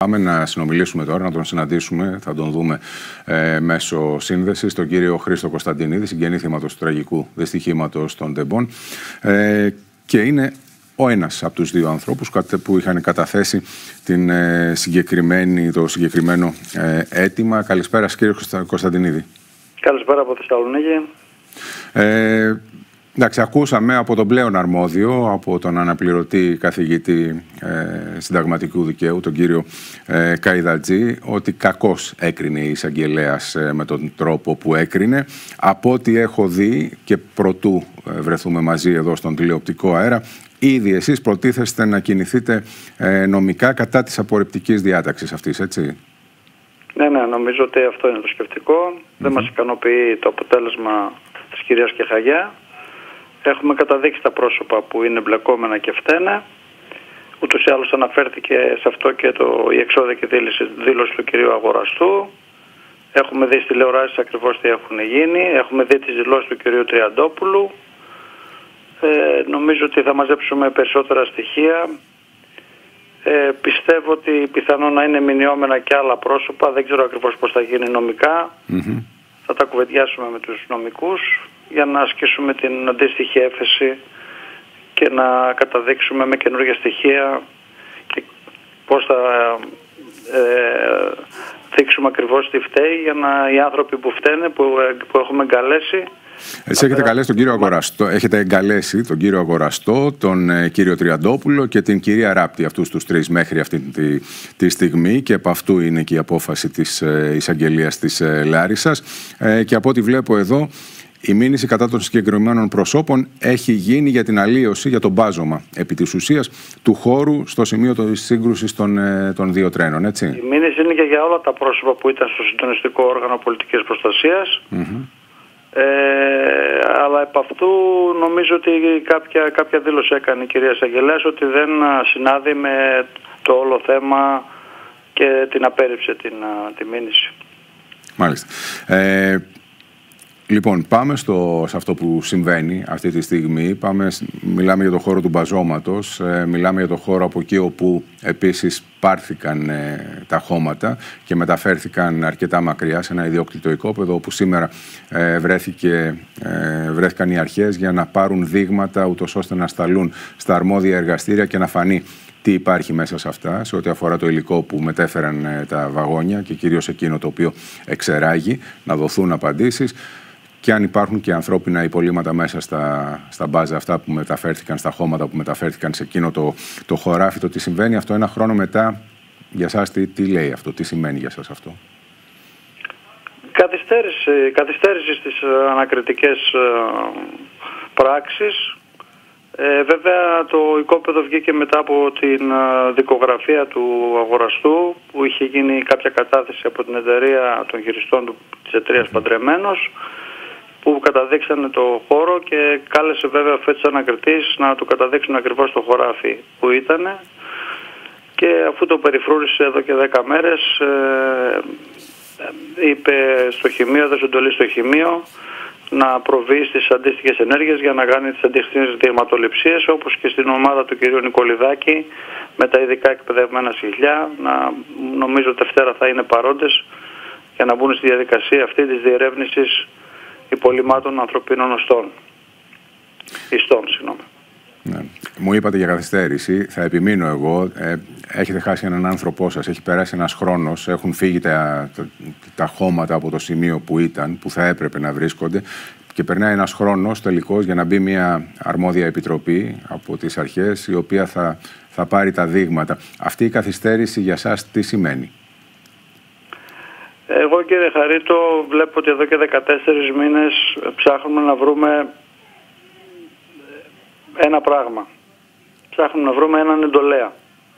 Πάμε να συνομιλήσουμε τώρα, να τον συναντήσουμε, θα τον δούμε μέσω σύνδεσης, τον κύριο Χρήστο Κωνσταντινίδη, συγγενή θύματος του τραγικού δυστυχήματος των Τεμπών, και είναι ο ένας από τους δύο ανθρώπους που είχαν καταθέσει το συγκεκριμένο αίτημα. Καλησπέρα κύριε Κωνσταντινίδη. Καλησπέρα από Θεσσαλονίκη. Εντάξει, ακούσαμε από τον πλέον αρμόδιο, από τον αναπληρωτή καθηγητή συνταγματικού δικαίου, τον κύριο Καϊδατζή, ότι κακώς έκρινε η εισαγγελέας με τον τρόπο που έκρινε. Από ό,τι έχω δει και προτού βρεθούμε μαζί εδώ στον τηλεοπτικό αέρα, ήδη εσείς προτίθεστε να κινηθείτε νομικά κατά της απορριπτικής διάταξης αυτής, έτσι? Ναι, νομίζω ότι αυτό είναι το σκεπτικό. Δεν μας ικανοποιεί το αποτέλεσμα της κυρίας Κεχαγιά. Έχουμε καταδείξει τα πρόσωπα που είναι μπλεκόμενα και φταίνε. Ούτως ή άλλως αναφέρθηκε σε αυτό και η εξώδικη δήλωση του κυρίου Αγοραστού. Έχουμε δει στις τηλεοράσεις ακριβώς τι έχουν γίνει. Έχουμε δει τις δηλώσεις του κυρίου Τριαντόπουλου. Νομίζω ότι θα μαζέψουμε περισσότερα στοιχεία. Πιστεύω ότι πιθανόν να είναι μηνιόμενα και άλλα πρόσωπα. Δεν ξέρω ακριβώς πώς θα γίνει νομικά. Θα τα κουβεντιάσουμε με τους νομικούς για να ασκήσουμε την αντίστοιχη έφεση και να καταδείξουμε με καινούργια στοιχεία και πώς θα δείξουμε ακριβώς τι φταίει για να οι άνθρωποι που φταίνε, που έχουμε εγκαλέσει. Εσείς έχετε καλέσει τον κύριο Αγοραστό, έχετε εγκαλέσει τον κύριο Αγοραστό, τον κύριο Τριαντόπουλο και την κυρία Ράπτη, αυτούς τους τρεις μέχρι αυτή τη στιγμή, και από αυτού είναι και η απόφαση της εισαγγελίας της Λάρισσας. Και από ό,τι βλέπω εδώ, η μήνυση κατά των συγκεκριμένων προσώπων έχει γίνει για την αλλίωση, για τον μπάζωμα επί της ουσίας του χώρου στο σημείο της σύγκρουσης των δύο τρένων, έτσι? Η μήνυση είναι και για όλα τα πρόσωπα που ήταν στο συντονιστικό όργανο πολιτικής προστασίας. Αλλά επ' αυτού νομίζω ότι κάποια δήλωση έκανε η κυρία εισαγγελέας ότι δεν συνάδει με το όλο θέμα και την απέρριψε τη μήνυση. Μάλιστα. Λοιπόν, πάμε σε αυτό που συμβαίνει αυτή τη στιγμή. Μιλάμε για το χώρο του μπαζώματος, μιλάμε για το χώρο από εκεί όπου επίσης πάρθηκαν τα χώματα και μεταφέρθηκαν αρκετά μακριά σε ένα ιδιόκτητο οικόπεδο, όπου σήμερα βρέθηκαν οι αρχές για να πάρουν δείγματα, ούτως ώστε να σταλούν στα αρμόδια εργαστήρια και να φανεί τι υπάρχει μέσα σε αυτά, σε ό,τι αφορά το υλικό που μετέφεραν τα βαγόνια και κυρίως εκείνο το οποίο εξεράγει, να δοθούν απαντήσεις. Και αν υπάρχουν και ανθρώπινα υπολείμματα μέσα στα μπάζα αυτά που μεταφέρθηκαν, στα χώματα που μεταφέρθηκαν σε εκείνο το χωράφι, το τι συμβαίνει αυτό ένα χρόνο μετά, για σας τι λέει αυτό, τι σημαίνει για σας αυτό? Καθυστέρηση στις ανακριτικές πράξεις. Βέβαια το οικόπεδο βγήκε μετά από την δικογραφία του Αγοραστού, που είχε γίνει κάποια κατάθεση από την εταιρεία των χειριστών της εταιρείας Παντρεμένος, που καταδείξανε το χώρο και κάλεσε βέβαια φέτος ανακριτής να του καταδείξουν ακριβώς το χωράφι που ήταν, και αφού το περιφρούρησε εδώ και 10 μέρες είπε στο χημείο, έδωσε εντολή στο χημείο να προβεί στις αντίστοιχες ενέργειες για να κάνει τις αντίστοιχες δειγματοληψίες, όπως και στην ομάδα του κ. Νικολιδάκη με τα ειδικά εκπαιδευμένα σκυλιά. Νομίζω Δευτέρα θα είναι παρόντες για να μπουν στη διαδικασία αυτή της διερεύνησης υπολειμμάτων ανθρωπίνων ιστών. Ναι. Μου είπατε για καθυστέρηση, θα επιμείνω εγώ. Έχετε χάσει έναν άνθρωπό σας, έχει περάσει ένας χρόνος, έχουν φύγει τα χώματα από το σημείο που θα έπρεπε να βρίσκονται, και περνάει ένας χρόνος τελικώς για να μπει μια αρμόδια επιτροπή από τις αρχές, η οποία θα πάρει τα δείγματα. Αυτή η καθυστέρηση για σας τι σημαίνει? Εγώ, κύριε Χαρίτο, βλέπω ότι εδώ και 14 μήνες ψάχνουμε να βρούμε ένα πράγμα. Ψάχνουμε να βρούμε έναν εντολέα.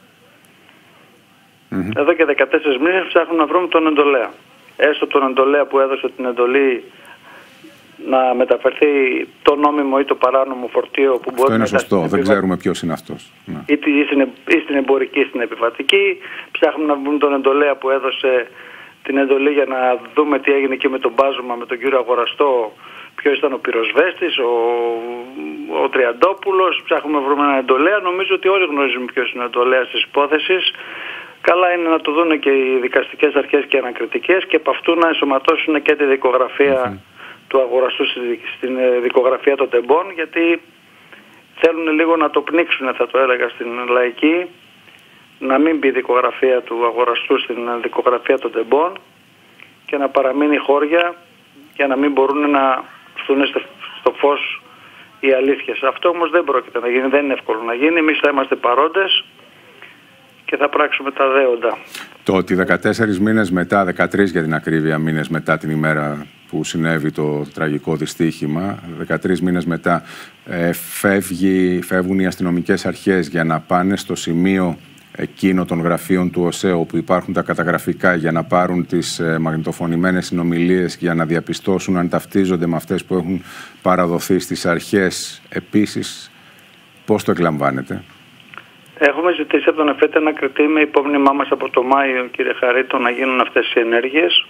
Εδώ και 14 μήνες ψάχνουμε να βρούμε τον εντολέα. Έστω τον εντολέα που έδωσε την εντολή να μεταφερθεί το νόμιμο ή το παράνομο φορτίο που μπορεί να... Αυτό είναι σωστό, δεν ξέρουμε ποιος είναι αυτός. Ή στην εμπορική ή στην επιβατική. Ψάχνουμε να βρούμε τον εντολέα που έδωσε την εντολή για να δούμε τι έγινε και με τον μπάζωμα, με τον κύριο Αγοραστό, ποιος ήταν ο πυροσβέστης, ο Τριαντόπουλος. Ψάχνουμε να βρούμε έναν εντολέα. Νομίζω ότι όλοι γνωρίζουμε ποιος είναι ο εντολέας της υπόθεσης. Καλά είναι να το δουν και οι δικαστικές αρχές και οι ανακριτικές και από αυτού να ενσωματώσουν και τη δικογραφία του αγοραστού στην δικογραφία των τεμπών, γιατί θέλουν λίγο να το πνίξουν, θα το έλεγα, στην λαϊκή, να μην μπει η δικογραφία του αγοραστού στην δικογραφία των τεμπών και να παραμείνει χώρια για να μην μπορούν να έρθουν στο φως οι αλήθειες. Αυτό όμως δεν πρόκειται να γίνει, δεν είναι εύκολο να γίνει. Εμείς θα είμαστε παρόντες και θα πράξουμε τα δέοντα. Το ότι 14 μήνες μετά, 13 για την ακρίβεια μήνες μετά την ημέρα που συνέβη το τραγικό δυστύχημα, 13 μήνες μετά φεύγουν οι αστυνομικές αρχές για να πάνε στο σημείο εκείνο των γραφείων του ΟΣΕ όπου υπάρχουν τα καταγραφικά για να πάρουν τις μαγνητοφωνημένες συνομιλίες για να διαπιστώσουν αν ταυτίζονται με αυτές που έχουν παραδοθεί στις αρχές. Επίσης, πώς το εκλαμβάνετε? Έχουμε ζητήσει από τον ΕΦΕΤ ένα κριτή με υπόμνημά μας από το Μάιο, κύριε Χαρίτο, να γίνουν αυτές οι ενέργειες.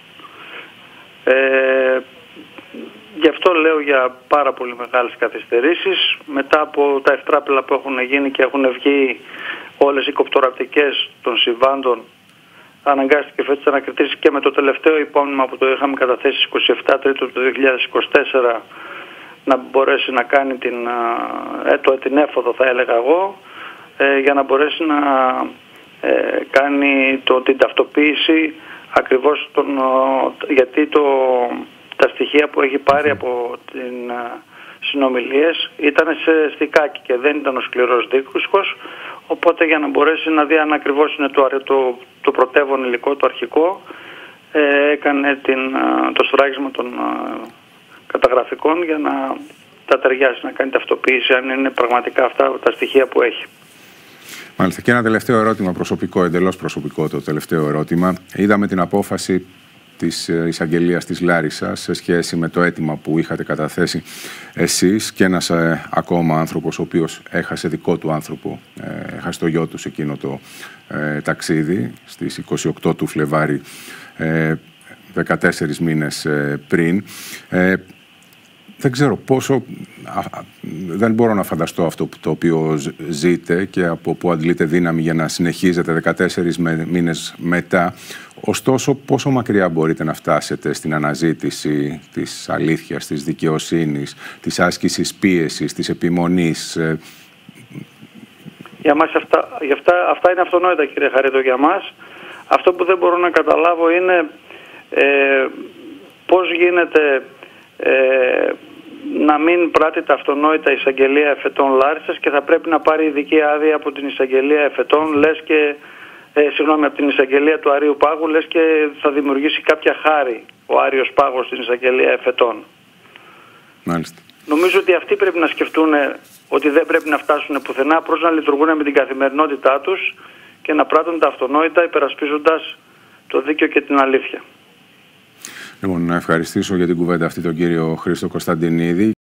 Γι' αυτό λέω για πάρα πολύ μεγάλες καθυστερήσεις. Μετά από τα ευτράπελα που έχουν γίνει και έχουν βγει όλες οι κοπτοραπτικές των συμβάντων, αναγκάστηκε ο ΕΦΕΤ να κρατήσει και με το τελευταίο υπόμνημα που το είχαμε καταθέσει στις 27 Τρίτου του 2024 να μπορέσει να κάνει την έφοδο, θα έλεγα εγώ, για να μπορέσει να κάνει την ταυτοποίηση ακριβώς γιατί τα στοιχεία που έχει πάρει από την συνομιλίες ήταν σε στικάκι και δεν ήταν ο σκληρός δίσκος, οπότε για να μπορέσει να δει αν ακριβώς είναι το πρωτεύον υλικό, το αρχικό, έκανε το σφράγισμα των καταγραφικών για να τα ταιριάσει, να κάνει ταυτοποίηση αν είναι πραγματικά αυτά τα στοιχεία που έχει. Μάλιστα. Και ένα τελευταίο ερώτημα προσωπικό, εντελώς προσωπικό το τελευταίο ερώτημα. Είδαμε την απόφαση της εισαγγελίας της Λάρισσας σε σχέση με το αίτημα που είχατε καταθέσει εσείς και ένας ακόμα άνθρωπος ο οποίος έχασε δικό του άνθρωπο, έχασε το γιο του σε εκείνο το ταξίδι στις 28 του Φλεβάρι, 14 μήνες πριν. Δεν ξέρω πόσο, δεν μπορώ να φανταστώ αυτό το οποίο ζείτε και από που αντλείτε δύναμη για να συνεχίζετε 14 μήνες μετά. Ωστόσο, πόσο μακριά μπορείτε να φτάσετε στην αναζήτηση της αλήθειας, της δικαιοσύνης, της άσκησης πίεσης, της επιμονής? Για μας αυτά είναι αυτονόητα, κύριε Χαρίτο, για μας. Αυτό που δεν μπορώ να καταλάβω είναι πώς γίνεται να μην πράττει τα αυτονόητα η εισαγγελία εφετών Λάρισσας και θα πρέπει να πάρει ειδική άδεια από την εισαγγελία εφετών, λες και από την εισαγγελία του Αρείου Πάγου, λες και θα δημιουργήσει κάποια χάρη ο Άρειος Πάγος στην εισαγγελία εφετών. Μάλιστα. Νομίζω ότι αυτοί πρέπει να σκεφτούν ότι δεν πρέπει να φτάσουν πουθενά, προς να λειτουργούν με την καθημερινότητά τους και να πράττουν τα αυτονόητα υπερασπίζοντας το δίκαιο και την αλήθεια. Λοιπόν, να ευχαριστήσω για την κουβέντα αυτή τον κύριο Χρήστο Κωνσταντινίδη.